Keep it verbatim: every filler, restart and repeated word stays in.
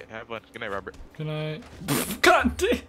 Have fun. Good night, Robert. Good night. God damn.